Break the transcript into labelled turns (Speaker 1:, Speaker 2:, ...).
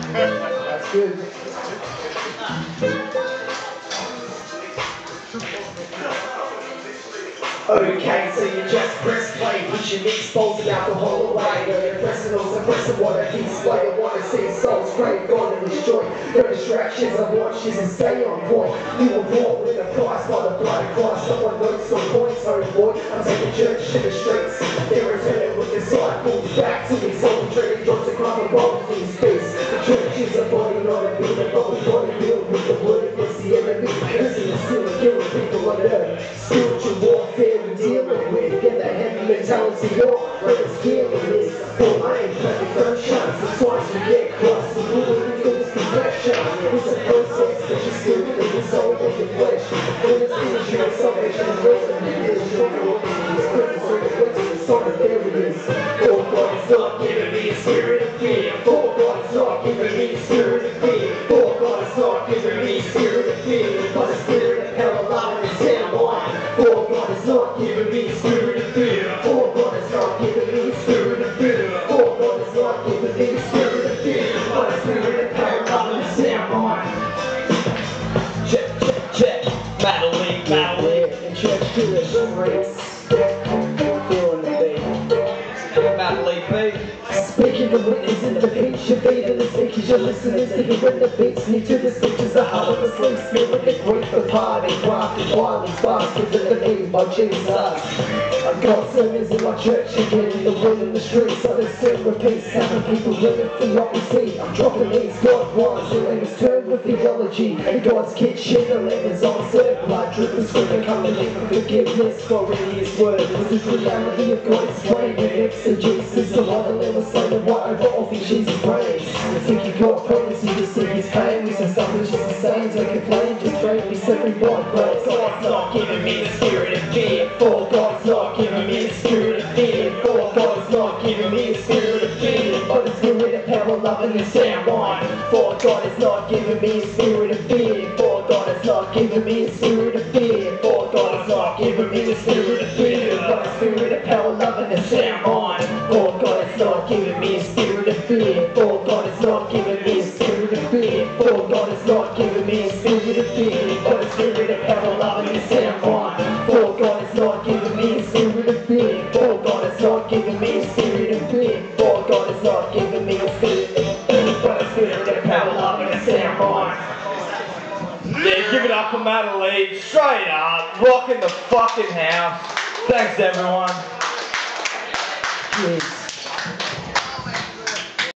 Speaker 1: That's good. Okay, so you just press play, push your mix bowls and alcohol away. No impressive, impressive what I display. I want to see souls great, gone and destroyed. No distractions, I watch this and stay on point. You were born with a price by the blood of Christ. Someone notes on points, oh boy. I'm taking church to the streets. They're returning with disciples back to his own dream. Drops a crumb of bottles in space. The church is a body, not a building, but we body built with the word against the enemy. Cursing and stealing, killing people on earth. Spiritual warfare we're dealing with. Get that heavy mentality on. Let us deal with this. For I ain't perfect, don't shine. So twice we get crossed. The rule of the perfection. It's a process that your spirit and your soul and your flesh. When it's ministry of salvation and wisdom, it is stronger than these presence or the witness of solid there it is. For God is not giving me a spirit of fear. For God is not giving me a spirit of fear. For God is not giving me a spirit of fear. But a spirit of power, love, and sound mind. For God is not giving me a spirit of fear. For God is not giving me a spirit of fear. For God is not giving me a spirit of fear. But a spirit of power, love, and sound mind.
Speaker 2: Check, check, check. Madeline, Madeline.
Speaker 1: And church to the streets. Feeling the beat.
Speaker 2: Madeline B.
Speaker 1: Speaking the witness in the beach, you're beating the speakers, you're listening to hear when the beats need to the speakers, the heart of the slave spirit, the group, the party, crafted, wildly bastards in the name of Jesus. I've got sermons in my church again, the word in the streets, I just sit repeat, having people living theocracy. I'm dropping these God wines, the lemons turn with theology, and God's kitchen, the lemons on serve, blood dripping, screaming, coming in for forgiveness, for in His word, this is reality of God explained in exegesis, the one that was saying what over off in Jesus' praise. You think you got problems, you just see His pain. We say stuff which is the same, don't complain, just pray, be set everyone. But God's not giving me the spirit of fear. For God's not giving me the spirit of fear. For God's not giving me the spirit of fear. But the spirit of power, love, and the sound mind. For God is not giving me a spirit of fear. For God is not giving me a spirit of fear. For God is not giving me the spirit of fear. But the spirit of power, love, and the sound mind. For God is not giving me a spirit of fear. For God is not giving me a spirit of fear. For God is not giving me a spirit of fear. But a spirit of power, love, and a sound mind. For God is not giving me a spirit of fear. For God is not giving me a spirit of fear. For God is not giving me a spirit of fear. But a spirit of power, love, and a sound mind.
Speaker 2: Yeah, give it up for Madeline. Straight up. Rocking the fucking house. Thanks, everyone.
Speaker 1: Yes.